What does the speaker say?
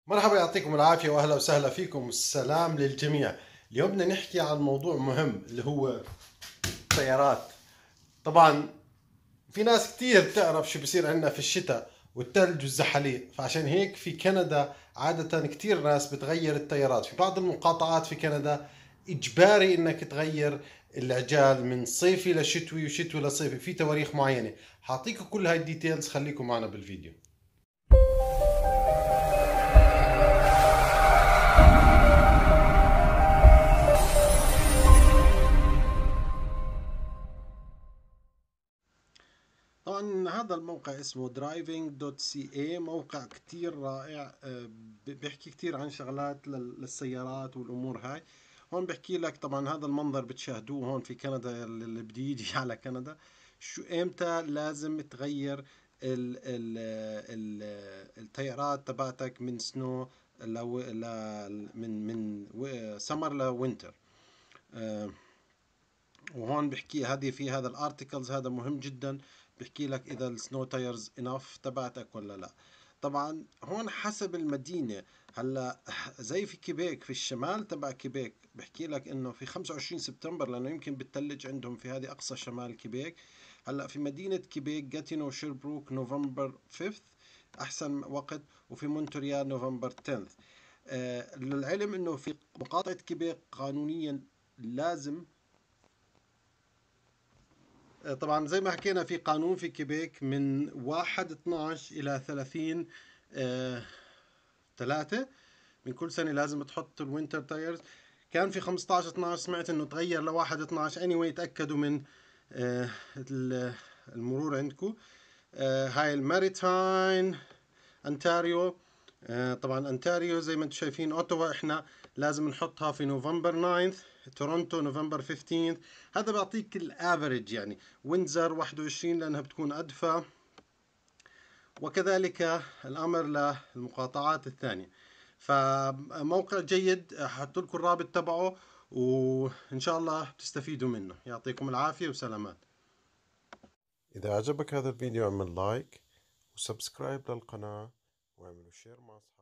مرحبا، يعطيكم العافية وأهلا وسهلا فيكم، السلام للجميع. اليوم بدنا نحكي عن موضوع مهم اللي هو الطيارات. طبعا في ناس كتير بتعرف شو بصير عندنا في الشتاء والثلج والزحاليق، فعشان هيك في كندا عادة كتير ناس بتغير الطيارات. في بعض المقاطعات في كندا إجباري إنك تغير العجال من صيفي لشتوي وشتوي لصيفي في تواريخ معينة. حاعطيكم كل هاي الديتيلز، خليكم معنا بالفيديو. طبعا هذا الموقع اسمه driving.ca، موقع كتير رائع. بيحكي كتير عن شغلات للسيارات والامور هاي. هون بحكي لك طبعا هذا المنظر بتشاهدوه هون في كندا، اللي بده يجي على كندا شو امتى لازم تغير ال التيارات تبعتك من سنو لو من سمر لوينتر. وهون بحكي هذه في هذا الارتكلز، هذا مهم جدا. بحكي لك اذا السنو تايرز انف تبعتك ولا لا. طبعا هون حسب المدينة. هلا زي في كيبيك، في الشمال تبع كيبيك بحكي لك انه في 25 سبتمبر، لانه يمكن بتلج عندهم في هذه اقصى شمال كيبيك. هلا في مدينة كيبيك جاتينو وشيربروك نوفمبر 5 احسن وقت، وفي مونتريال نوفمبر 10. للعلم انه في مقاطعة كيبيك قانونيا لازم، طبعا زي ما حكينا في قانون في كيبيك من 1/12 إلى 30 3 من كل سنة لازم تحط الوينتر تايرز. كان في 15/12 سمعت انه تغير ل 1/12. anyway تأكدوا من آه، المرور عندكم. هاي الماريتاين انتاريو. طبعا انتاريو زي ما انتم شايفين. اوتوا احنا لازم نحطها في نوفمبر 9. تورونتو نوفمبر 15. هذا بيعطيك الافريج يعني. وينزر 21 لانها بتكون ادفى، وكذلك الامر للمقاطعات الثانيه. فموقع جيد، حط لكم الرابط تبعه وان شاء الله تستفيدوا منه. يعطيكم العافيه وسلامات. إذا عجبك هذا الفيديو اعمل لايك وسبسكرايب للقناة واعملوا شير مع